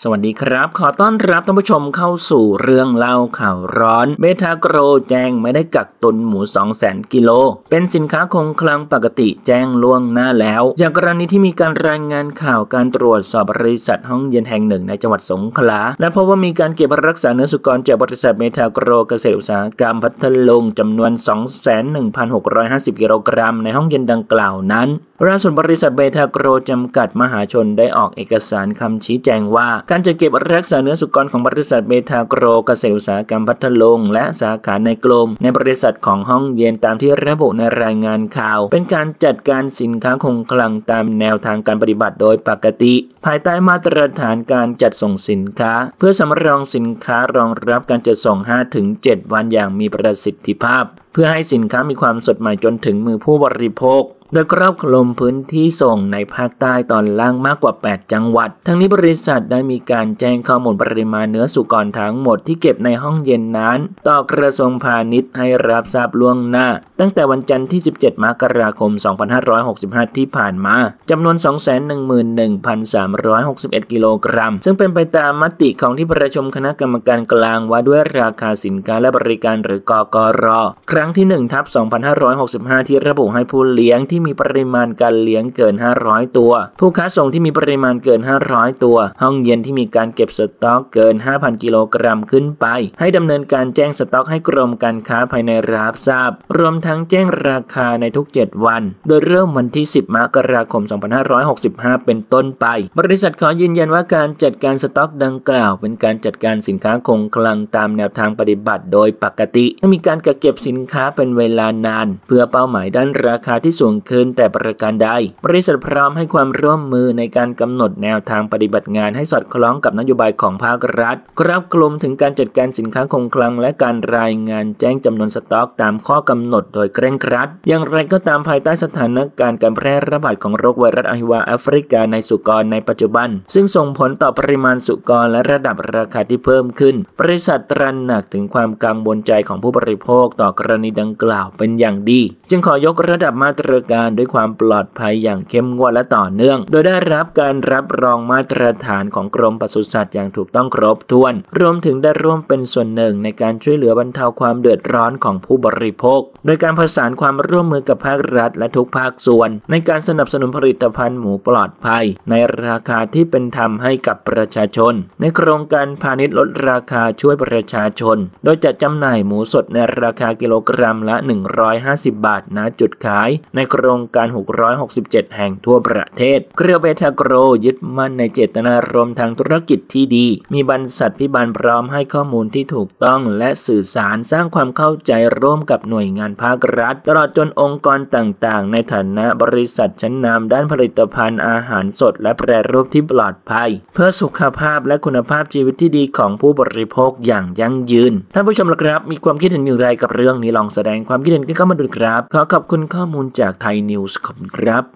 สวัสดีครับขอต้อนรับท่านผู้ชมเข้าสู่เรื่องเล่าข่าวร้อนเบทาโกรแจ้งไม่ได้กักตุนหมู 200,000 กิโลเป็นสินค้าคงคลังปกติแจ้งล่วงหน้าแล้วจากกรณีที่มีการรายงานข่าวการตรวจสอบบริษัทห้องเย็นแห่งหนึ่งในจังหวัดสงขลาและพบว่ามีการเก็บรักษาเนื้อสุกรจากบริษัทเบทาโกรเกษตรอุตสาหกรรมพัทลุงจำนวน 21,650 กิโลกรัมในห้องเย็นดังกล่าวนั้นล่าสุดบริษัทเบทาโกรจำกัดมหาชนได้ออกเอกสารคำชี้แจงว่าการจัดเก็บรักษาเนื้อสุกรของบริษัทเบทาโกรเกษตรอุตสาหกรรมพัทลุงและสาขาในกลุ่มในบริษัทของห้องเย็นตามที่ระบุในรายงานข่าวเป็นการจัดการสินค้าคงคลังตามแนวทางการปฏิบัติโดยปกติภายใต้มาตรฐานการจัดส่งสินค้าเพื่อสำรองสินค้ารองรับการจัดส่ง 5-7 วันอย่างมีประสิทธิภาพเพื่อให้สินค้ามีความสดใหม่จนถึงมือผู้บริโภคโดยครอบคลุมพื้นที่ส่งในภาคใต้ตอนล่างมากกว่า 8 จังหวัดทั้งนี้บริษัทได้มีการแจ้งข้อมูลปริมาณเนื้อสุกรทั้งหมดที่เก็บในห้องเย็นนั้นต่อกระทรวงพาณิชย์ให้รับทราบล่วงหน้าตั้งแต่วันจันทร์ที่ 17 มกราคม 2565 ที่ผ่านมาจำนวน 211,361 กิโลกรัมซึ่งเป็นไปตามมติของที่ประชุมคณะกรรมการกลางว่าด้วยราคาสินค้าและบริการหรือกกร.ครั้งที่ 1/2565 ที่ระบุให้ผู้เลี้ยงที่มีปริมาณการเลี้ยงเกิน 500 ตัวผู้ค้าส่งที่มีปริมาณเกิน 500 ตัวห้องเย็นที่มีการเก็บสต็อกเกิน 5,000 กิโลกรัมขึ้นไปให้ดำเนินการแจ้งสต็อกให้กรมการค้าภายในรับทราบรวมทั้งแจ้งราคาในทุก 7 วันโดยเริ่มวันที่ 10 มกราคม 2565 เป็นต้นไปบริษัทขอยืนยันว่าการจัดการสต็อกดังกล่าวเป็นการจัดการสินค้าคงคลังตามแนวทางปฏิบัติโดยปกติไม่มีการกักเก็บสินค้าเป็นเวลานานเพื่อเป้าหมายด้านราคาที่สูงขึ้นแต่ประการใดบริษัทพร้อมให้ความร่วมมือในการกำหนดแนวทางปฏิบัติงานให้สอดคล้องกับนโยบายของภาครัฐครอบคลุมถึงการจัดการสินค้าคงคลังและการรายงานแจ้งจำนวนสต็อกตามข้อกำหนดโดยเคร่งครัดอย่างไรก็ตามภายใต้สถานการณ์การแพร่ระบาดของโรคไวรัสอะฮิวาแอฟริกาในสุกรในปัจจุบันซึ่งส่งผลต่อปริมาณสุกรและระดับราคาที่เพิ่มขึ้นบริษัทตระหนักถึงความกังวลใจของผู้บริโภคต่อกรณีดังกล่าวเป็นอย่างดีจึงขอยกระดับมาตรการด้วยความปลอดภัยอย่างเข้มงวดและต่อเนื่องโดยได้รับการรับรองมาตรฐานของกรมปศุสัตว์อย่างถูกต้องครบถ้วนรวมถึงได้ร่วมเป็นส่วนหนึ่งในการช่วยเหลือบรรเทาความเดือดร้อนของผู้บริโภคโดยการประสานความร่วมมือกับภาครัฐและทุกภาคส่วนในการสนับสนุนผลิตภัณฑ์หมูปลอดภัยในราคาที่เป็นธรรมให้กับประชาชนในโครงการพาณิชย์ลดราคาช่วยประชาชนโดยจัดจำหน่ายหมูสดในราคากิโลกรัมละ150 บาทณจุดขายในโครงการ667แห่งทั่วประเทศเครือเบทาโกรยึดมั่นในเจตนารมณ์ทางธุรกิจที่ดีมีบรรษัทพิบาลพร้อมให้ข้อมูลที่ถูกต้องและสื่อสารสร้างความเข้าใจร่วมกับหน่วยงานภาครัฐตลอดจนองค์กรต่างๆในฐานะบริษัทชั้นนำด้านผลิตภัณฑ์อาหารสดและแปรรูปที่ปลอดภัยเพื่อสุขภาพและคุณภาพชีวิตที่ดีของผู้บริโภคอย่างยั่งยืนท่านผู้ชมล่ะครับมีความคิดเห็นอย่างไรกับเรื่องนี้ลองแสดงความคิดเห็นกันเข้ามาดูครับขอขอบคุณข้อมูลจากไทยนิวส์ขอบคุณครับ